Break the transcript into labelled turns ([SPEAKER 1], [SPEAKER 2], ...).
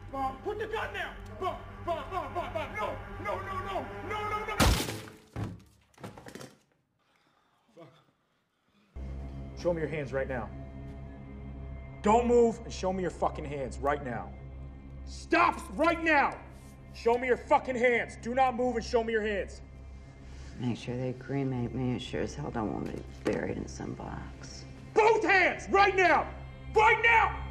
[SPEAKER 1] Put the gun down! No!
[SPEAKER 2] Show me your hands right now. Don't move and show me your fucking hands right now. Stop right now! Show me your fucking hands. Do not move and show me your hands.
[SPEAKER 3] Make sure they cremate me. I sure as hell don't want to be buried in some box.
[SPEAKER 2] Both hands! Right now! Right now!